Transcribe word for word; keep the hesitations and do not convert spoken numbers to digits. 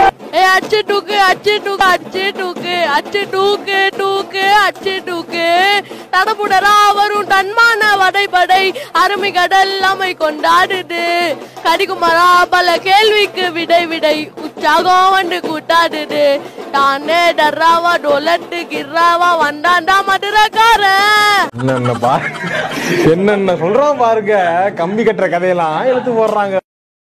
ஏ அச்சு டூக்கு அச்சு டூக்கு அச்சு டூக்கு அச்சு டூக்கு டூக்கு அச்சு டூக்கு தடபுடரா வரும் தன்மான வடைபடை அருமை கடல் அமை கொண்டாடுது கடிகுமரா பல கேள்விக்கு விடை விடை உற்சாகம் வந்து கூட்டாடுது தானே டர்ராவா டொலட்டு கிர்ராவா வந்தாண்டா மதுரக்காரன். என்னென்ன பா என்னென்ன சொல்றான் பாருங்க, கம்பி கட்டுற கதையெல்லாம் எடுத்து போடுறாங்க.